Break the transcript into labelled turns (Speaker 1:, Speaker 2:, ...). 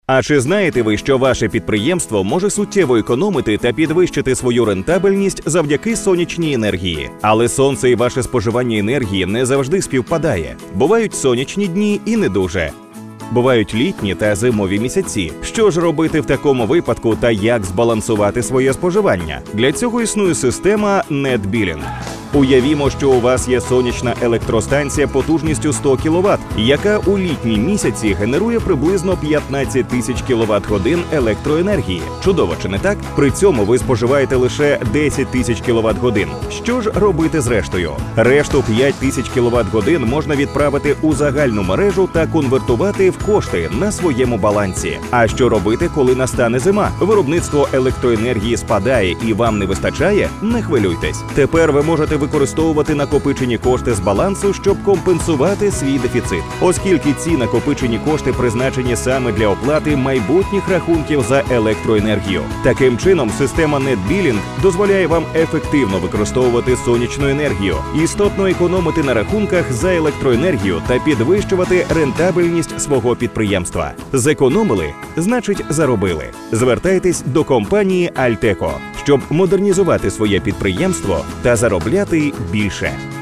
Speaker 1: А чи знаєте ви, що ваше підприємство може суттєво економити та підвищити свою рентабельність завдяки сонячній енергії? Але сонце і ваше споживання енергії не завжди співпадає. Бувають сонячні дні і не дуже. Бувають літні та зимові місяці. Що ж робити в такому випадку та як збалансувати своє споживання? Для цього існує система NetBilling. Уявімо, що у вас є сонячна електростанція потужністю 100 кВт, яка у літні місяці генерує приблизно 15 тисяч кВт-годин електроенергії. Чудово, чи не так? При цьому ви споживаєте лише 10 тисяч кВт-годин. Що ж робити з рештою? Решту 5 тисяч кВт-годин можна відправити у загальну мережу та конвертувати в кошти на своєму балансі. А що робити, коли настане зима? Виробництво електроенергії спадає і вам не вистачає? Не хвилюйтесь. Тепер ви можете використовувати накопичені кошти з балансу, щоб компенсувати свій дефіцит. Оскільки ці накопичені кошти призначені саме для оплати майбутніх рахунків за електроенергію. Таким чином, система NetBilling дозволяє вам ефективно використовувати сонячну енергію, істотно економити на рахунках за електроенергію та підвищувати рентабельність свого підприємства. Зекономили – значить заробили. Звертайтесь до компанії Alteco, щоб модернізувати своє підприємство та заробляти більше.